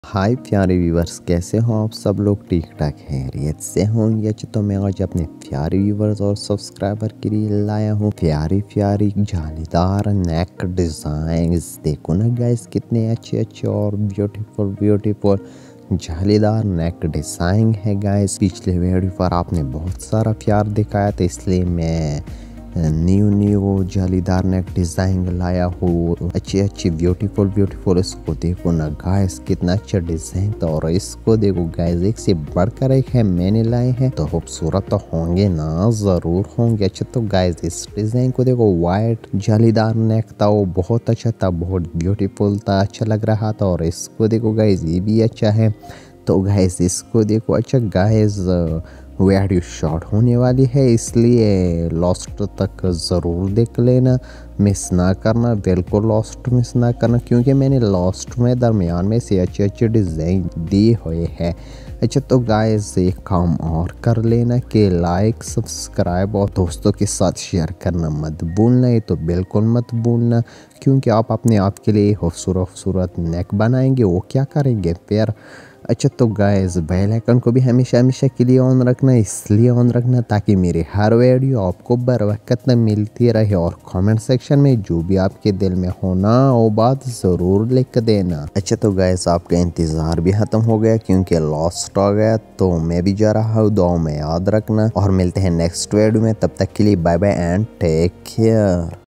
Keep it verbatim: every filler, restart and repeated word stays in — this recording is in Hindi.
हाय प्यारे व्यूवर्स, कैसे हो आप सब लोग? ठीक ठाक खैरियत से होंगे। तो मैं आज अपने प्यारे व्यूवर्स और सब्सक्राइबर के लिए लाया हूँ प्यारी प्यारी जालीदार नेक डिज़ाइन। देखो ना गाइस, कितने अच्छे अच्छे और ब्यूटीफुल ब्यूटीफुल जालीदार नेक डिज़ाइन है गाइस। पिछले वीडियो पर आपने बहुत सारा प्यार दिखाया था, इसलिए मैं न्यू न्यू जालीदार नेक डिज़ाइन लाया हूँ। अच्छी अच्छी ब्यूटीफुल ब्यूटीफुल इसको देखो ना गाइस, कितना अच्छा डिज़ाइन था। और इसको देखो गाइस, एक से बढ़कर एक है मैंने लाए हैं, तो खूबसूरत तो होंगे ना, ज़रूर होंगे। अच्छा तो गाइस, इस डिज़ाइन को देखो, वाइट जालीदार नेक था, वो बहुत अच्छा था, बहुत ब्यूटीफुल था, अच्छा लग रहा था। और इसको देखो गाइस, ये भी अच्छा है। तो गाइस इसको देखो। अच्छा गाइस, वीडियो शॉर्ट होने वाली है, इसलिए लास्ट तक ज़रूर देख लेना, मिस ना करना, बिल्कुल लास्ट मिस ना करना, क्योंकि मैंने लास्ट में दरमियान में से अच्छे अच्छे डिज़ाइन दिए हुए हैं। अच्छा तो गाइस, एक काम और कर लेना कि लाइक सब्सक्राइब और दोस्तों के साथ शेयर करना मत भूलना। ये तो बिल्कुल मत भूलना, क्योंकि आप अपने आप के लिए खूबसूरत खूबसूरत नेक बनाएंगे, वो क्या करेंगे फिर। अच्छा तो गाइस, बेल आइकन को भी हमेशा हमेशा के लिए ऑन रखना, इसलिए ऑन रखना ताकि मेरे हर वीडियो आपको बर वक्त मिलती रहे। और कमेंट सेक्शन में जो भी आपके दिल में होना वो बात ज़रूर लिख देना। अच्छा तो गाइस, आपका इंतज़ार भी ख़त्म हो गया, क्योंकि लास्ट आ गया, तो मैं भी जा रहा हूँ। दुआ में याद रखना और मिलते हैं नेक्स्ट वीडियो में। तब तक के लिए bye bye and take care.